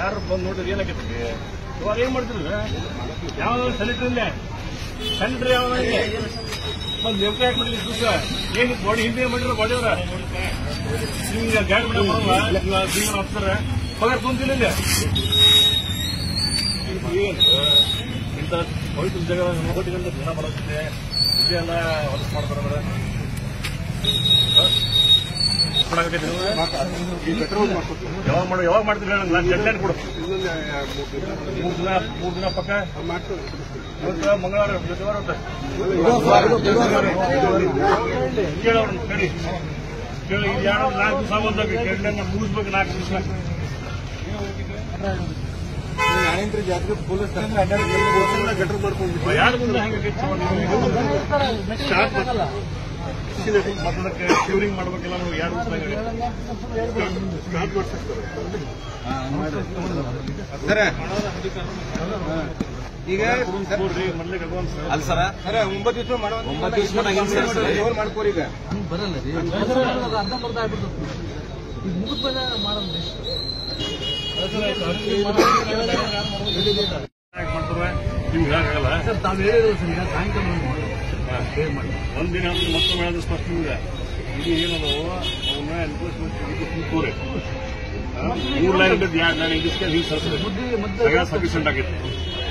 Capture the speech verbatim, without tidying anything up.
ಯಾರು ಬಂದು ನೋಡಿದ್ರೆ ಏನಾಗೈತಿ ಇವಾಗ ಏನ್ ಮಾಡ್ತಿದ್ರು ಯಾವ್ದಾದ್ರು ಸೆಲೆಕ್ಟರ್ ಇಲ್ಲ ಸೆಲೆಕ್ಟರ್ ಯಾವ್ದು ಒಂದು ಲೆಫ್ಟ್ ಯಾಕೆ ಮಾಡಿಲ್ಲ ದಿವಸ ಏನು ಬಾಡಿ ಹಿಂದೆ ಮಾಡಿರೋ ಬಾಡಿ ಅವ್ರ ನಿಮ್ಗೆ ಗಾಡಿ ಬಿಡ ಬರಲ್ಲ ಇವಾಗ ಜೀವನ ಹಾಕ್ತಾರ ಪಗಾರ ತುಂಬಿಲ್ಲ ಇಲ್ಲ ಏನು ಇಂಥ ಪವಿತ್ರ ಜಾಗ ನೋಡಿಕೊಂಡು ಜನ ಬರುತ್ತೆ ಇದೆಲ್ಲ ಹೊಲಸು ಮಾಡ್ತಾರೆ ಯಾವಾಗ ಮಾಡೋ ಯಾವಾಗ ಮಾಡ್ತೀರಿ ನಾನು ಡೆಡ್ಲೈನ್ ಕೊಡು ಮೂರು ದಿನ ಮೂರು ದಿನ ಪಕ್ಕ ಇವತ್ತು ಮಂಗಳವಾರ ಬುಧವಾರ ಕೇಳೋರು ಕೇಳಿ ಕೇಳಿ ಇದು ಯಾರು ನಾಲ್ಕು ದಿವಸ ಬಂದಾಗ ಡೆಡ್ಲೈನ್ ಮುಗಿಸ್ಬೇಕು ನಾಲ್ಕು ದಿವಸ ಜಾತ್ರೆ ಪೊಲೀಸ್ ಗಟ್ರ ಮಾಡ್ಕೊಂಡು ಯಾರು ಮುಂದೆ ಹಂಗೆ ಮತ್ತದಕ್ಕೆ ಕ್ಯೂರಿಂಗ್ ಮಾಡ್ಬೇಕಿಲ್ಲ ನಾವು ಯಾರು ಈಗ ಅಲ್ಲ ಸರ ಸರ ಒಂಬತ್ತು ದಿವಸ ಮಾಡೋ ಒಂಬತ್ತು ದಿವಸ ಮಾಡ್ಕೋರಿ ಈಗ ಬರಲ್ಲ ರೀ ಅರ್ಧ ಬರ್ದ ಆಗ್ಬಿಡ್ತದೆ ಈಗ ಮುಗಿದ ಮೇಲೆ ಮಾಡೋದು ಮಾಡ್ತಾರೆ ನಿಮ್ಗೆ ಆಗಲ್ಲ ಸರ್ ತಾವು ಹೇಳಿದ್ರು ಸರ್ ಈಗ ಸಾಯಂಕಾಲ ಒಂದಿನ ಮತ್ತೆ ಹೇಳಿದ್ರೆ ಸ್ಪಷ್ಟ ಇದೆ ಇದು ಏನದು ಅವನ್ನ ಎನ್ಫೋರ್ಸ್ಮೆಂಟ್ ಕೂರೆ ಮೂರು ಲೈನ್ ಎರಡು ಲೈನ್ ಇಂಗ್ಲೀಷ್ ನೀವು ಸರ್ ಸಫಿಷಿಯಂಟ್ ಆಗಿತ್ತು